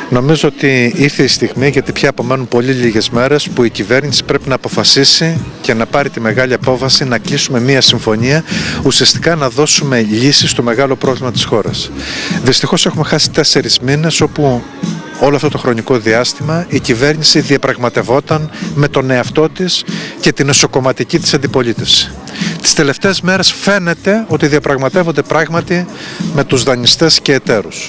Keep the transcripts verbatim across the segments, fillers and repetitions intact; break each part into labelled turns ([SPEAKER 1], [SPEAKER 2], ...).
[SPEAKER 1] Νομίζω ότι ήρθε η στιγμή, γιατί πια απομένουν πολύ λίγες μέρες, που η κυβέρνηση πρέπει να αποφασίσει και να πάρει τη μεγάλη απόφαση να κλείσουμε μια συμφωνία, ουσιαστικά να δώσουμε λύσεις στο μεγάλο πρόβλημα της χώρας. Δυστυχώς έχουμε χάσει τέσσερις μήνες όπου όλο αυτό το χρονικό διάστημα η κυβέρνηση διαπραγματευόταν με τον εαυτό της και την εσωκομματική της αντιπολίτευση. Τις τελευταίες μέρες φαίνεται ότι διαπραγματεύονται πράγματι με τους δανειστές και εταίρους.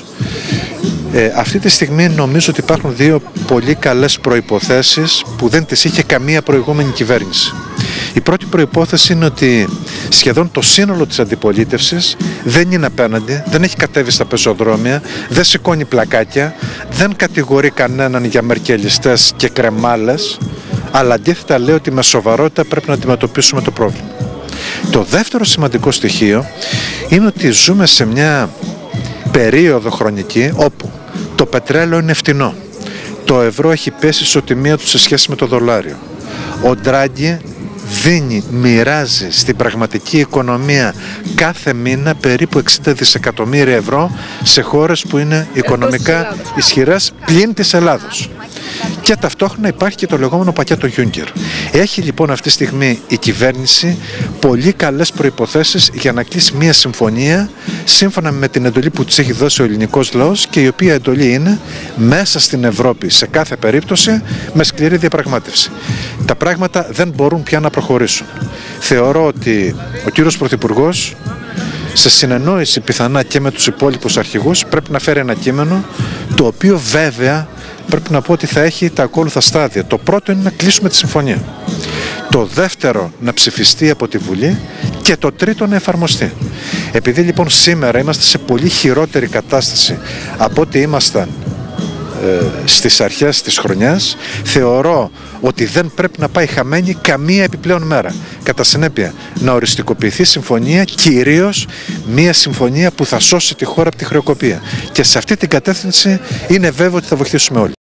[SPEAKER 1] Ε, αυτή τη στιγμή νομίζω ότι υπάρχουν δύο πολύ καλές προϋποθέσεις που δεν τις είχε καμία προηγούμενη κυβέρνηση. Η πρώτη προϋπόθεση είναι ότι σχεδόν το σύνολο της αντιπολίτευσης δεν είναι απέναντι, δεν έχει κατέβει στα πεζοδρόμια, δεν σηκώνει πλακάκια, δεν κατηγορεί κανέναν για μερκελιστές και κρεμάλες, αλλά αντίθετα λέει ότι με σοβαρότητα πρέπει να αντιμετωπίσουμε το πρόβλημα. Το δεύτερο σημαντικό στοιχείο είναι ότι ζούμε σε μια περίοδο χρονική όπου το πετρέλαιο είναι φτηνό. Το ευρώ έχει πέσει η ισοτιμία του σε σχέση με το δολάριο. Ο Ντράγκη δίνει, μοιράζει στην πραγματική οικονομία κάθε μήνα περίπου εξήντα δισεκατομμύρια ευρώ σε χώρες που είναι οικονομικά ισχυρές πλην της Ελλάδος. Και ταυτόχρονα υπάρχει και το λεγόμενο πακέτο Juncker. Έχει λοιπόν αυτή τη στιγμή η κυβέρνηση πολύ καλές προϋποθέσεις για να κλείσει μια συμφωνία σύμφωνα με την εντολή που της έχει δώσει ο ελληνικός λαός, και η οποία εντολή είναι μέσα στην Ευρώπη σε κάθε περίπτωση με σκληρή διαπραγμάτευση. Τα πράγματα δεν μπορούν πια να προχωρήσουν. Θεωρώ ότι ο κύριος Πρωθυπουργός, σε συνεννόηση πιθανά και με τους υπόλοιπους αρχηγούς, πρέπει να φέρει ένα κείμενο, το οποίο βέβαια πρέπει να πω ότι θα έχει τα ακόλουθα στάδια. Το πρώτο είναι να κλείσουμε τη συμφωνία. Το δεύτερο να ψηφιστεί από τη Βουλή, και το τρίτο να εφαρμοστεί. Επειδή λοιπόν σήμερα είμαστε σε πολύ χειρότερη κατάσταση από ό,τι ήμασταν ε, στις αρχές της χρονιάς, θεωρώ ότι δεν πρέπει να πάει χαμένη καμία επιπλέον μέρα. Κατά συνέπεια, να οριστικοποιηθεί συμφωνία, κυρίως μια συμφωνία που θα σώσει τη χώρα από τη χρεοκοπία. Και σε αυτή την κατεύθυνση είναι βέβαιο ότι θα βοηθήσουμε όλοι.